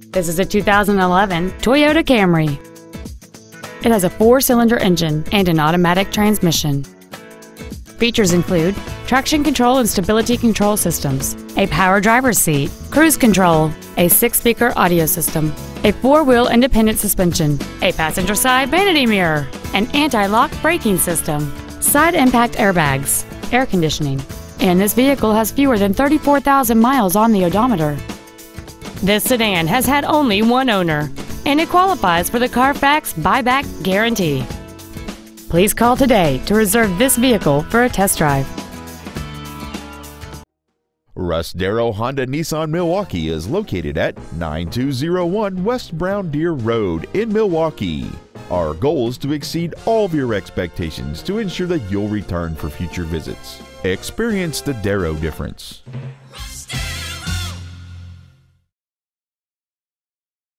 This is a 2011 Toyota Camry. It has a 4-cylinder engine and an automatic transmission. Features include traction control and stability control systems, a power driver's seat, cruise control, a 6-speaker audio system, a 4-wheel independent suspension, a passenger side vanity mirror, an anti-lock braking system, side impact airbags, air conditioning, and this vehicle has fewer than 34,000 miles on the odometer. This sedan has had only one owner, and it qualifies for the Carfax buyback guarantee. Please call today to reserve this vehicle for a test drive. Russ Darrow Honda Nissan Milwaukee is located at 9201 West Brown Deer Road in Milwaukee. Our goal is to exceed all of your expectations to ensure that you'll return for future visits. Experience the Darrow difference.